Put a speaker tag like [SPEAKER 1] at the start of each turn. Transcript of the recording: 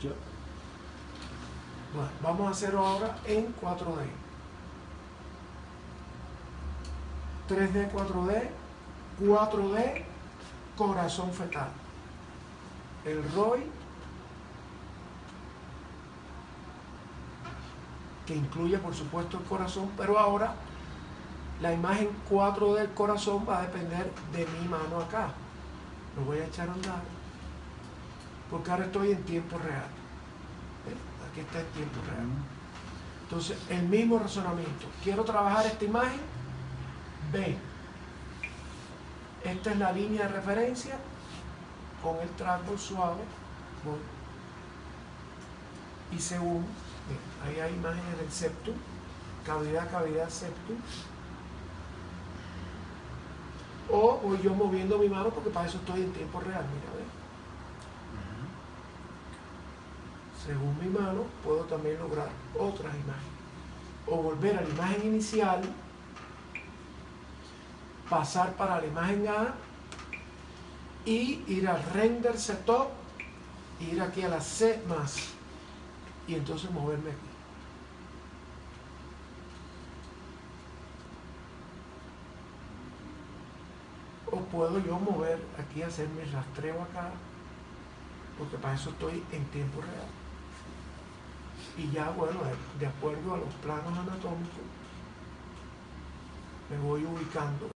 [SPEAKER 1] Yo.
[SPEAKER 2] Bueno, vamos a hacerlo ahora en 4D. 3D, 4D, 4D, corazón fetal. El ROI, que incluye por supuesto el corazón, pero ahora la imagen 4D del corazón va a depender de mi mano acá. Lo voy a echar a andar, porque ahora estoy en tiempo real. Aquí está en tiempo real. Entonces, el mismo razonamiento. Quiero trabajar esta imagen, B. Esta es la línea de referencia con el trackball suave. Voy. Y según, ahí hay imágenes del septum, cavidad, cavidad, septum. O voy yo moviendo mi mano porque para eso estoy en tiempo real. Mira, ¿ves? Según mi mano, puedo también lograr otras imágenes. O volver a la imagen inicial, pasar para la imagen A y ir a render setup, ir aquí a la C+, y entonces moverme aquí. O puedo yo mover aquí, hacer mi rastreo acá, porque para eso estoy en tiempo real. Y ya, bueno, de acuerdo a los planos anatómicos, me voy ubicando.